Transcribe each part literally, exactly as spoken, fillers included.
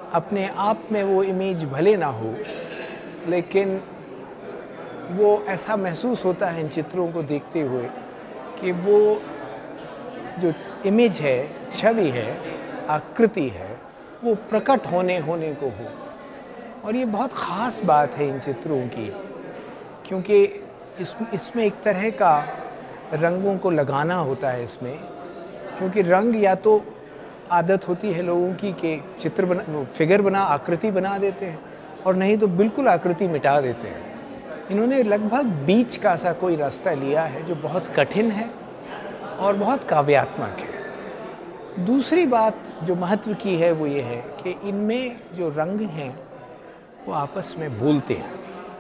अपने आप में वो इमेज भले ना हो, लेकिन वो ऐसा महसूस होता है इन चित्रों को देखते हुए कि वो जो इमेज है, छवि है, आकृति है, वो प्रकट होने होने को हो। और ये बहुत ख़ास बात है इन चित्रों की, क्योंकि इस इसमें एक तरह का रंगों को लगाना होता है इसमें, क्योंकि रंग या तो आदत होती है लोगों की कि चित्र बना, फिगर बना, आकृति बना देते हैं, और नहीं तो बिल्कुल आकृति मिटा देते हैं। इन्होंने लगभग बीच का सा कोई रास्ता लिया है जो बहुत कठिन है और बहुत काव्यात्मक है। दूसरी बात जो महत्व की है वो ये है कि इनमें जो रंग हैं वो आपस में बोलते हैं।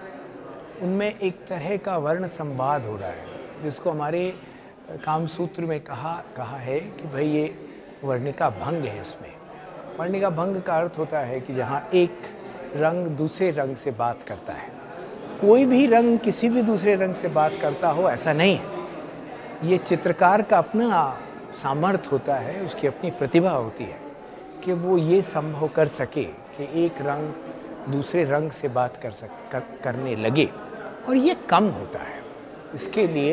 उनमें एक तरह का वर्ण संवाद हो रहा है, जिसको हमारे कामसूत्र में कहा कहा है कि भाई ये वर्णिका भंग है। इसमें वर्णिका भंग का अर्थ होता है कि जहाँ एक रंग दूसरे रंग से बात करता है। कोई भी रंग किसी भी दूसरे रंग से बात करता हो ऐसा नहीं है। ये चित्रकार का अपना सामर्थ्य होता है, उसकी अपनी प्रतिभा होती है कि वो ये संभव कर सके कि एक रंग दूसरे रंग से बात कर सक कर, करने लगे, और ये कम होता है। इसके लिए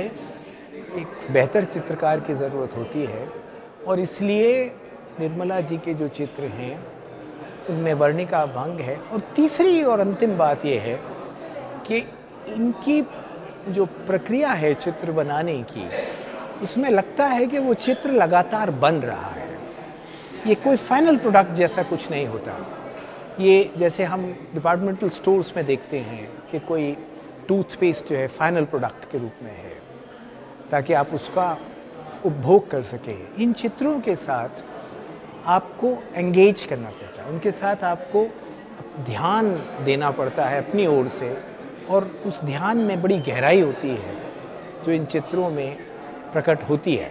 एक बेहतर चित्रकार की ज़रूरत होती है, और इसलिए निर्मला जी के जो चित्र हैं उनमें वर्णिका भंग है। और तीसरी और अंतिम बात ये है कि इनकी जो प्रक्रिया है चित्र बनाने की, उसमें लगता है कि वो चित्र लगातार बन रहा है। ये कोई फाइनल प्रोडक्ट जैसा कुछ नहीं होता। ये जैसे हम डिपार्टमेंटल स्टोर्स में देखते हैं कि कोई टूथपेस्ट जो है फाइनल प्रोडक्ट के रूप में है, ताकि आप उसका उपभोग कर सकें। इन चित्रों के साथ आपको एंगेज करना पड़ता है, उनके साथ आपको ध्यान देना पड़ता है अपनी ओर से, और उस ध्यान में बड़ी गहराई होती है जो इन चित्रों में प्रकट होती है।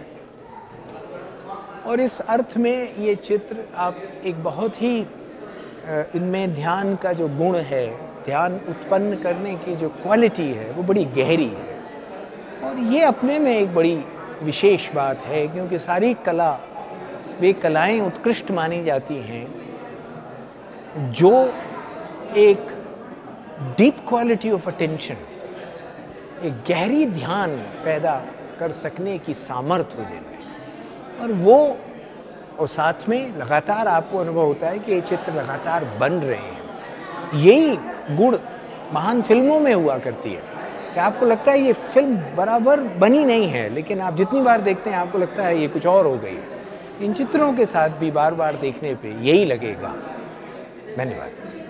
और इस अर्थ में ये चित्र आप एक बहुत ही इनमें ध्यान का जो गुण है, ध्यान उत्पन्न करने की जो क्वालिटी है, वो बड़ी गहरी है। और ये अपने में एक बड़ी विशेष बात है, क्योंकि सारी कला, वे कलाएं उत्कृष्ट मानी जाती हैं जो एक डीप क्वालिटी ऑफ अटेंशन, एक गहरी ध्यान पैदा कर सकने की सामर्थ्य हो जिनमें। और वो और साथ में लगातार आपको अनुभव होता है कि ये चित्र लगातार बन रहे हैं। यही गुण महान फिल्मों में हुआ करती है कि आपको लगता है ये फिल्म बराबर बनी नहीं है, लेकिन आप जितनी बार देखते हैं आपको लगता है ये कुछ और हो गई है। इन चित्रों के साथ भी बार बार देखने पे यही लगेगा। धन्यवाद।